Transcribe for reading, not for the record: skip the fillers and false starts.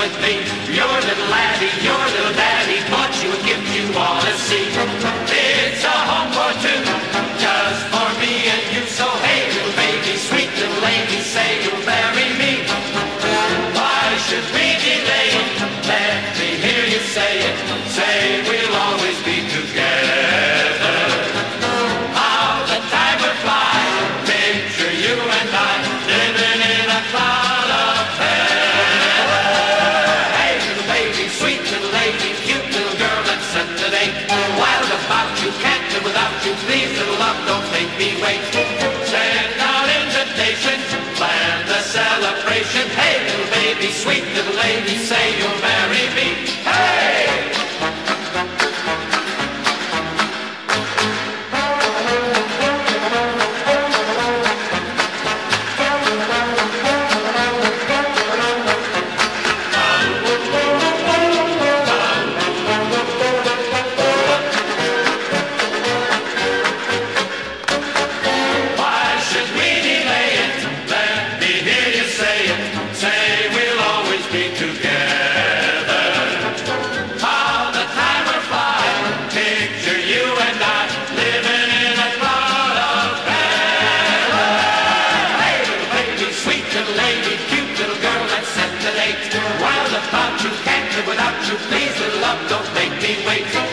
with me. Your little laddie, your little daddy thought she would give you all a see. It's a home for two, just for me and you. So hey, little baby, sweet little lady, say you'll marry me. Why should we delay it? Let me hear you say it. Say we'll always be together. How the time will fly. Picture you and I living in a cloud of heaven. Hey, little baby, sweet little lady, cute little girl, let's set the date. Wild about you, can't live without you. Please, little love, don't make me wait. Send out invitations, plan the celebration. Hey, little baby, sweet little lady, say you'll marry me. Hey! Wild about you, can't live without you. Please, little love, don't make me wait.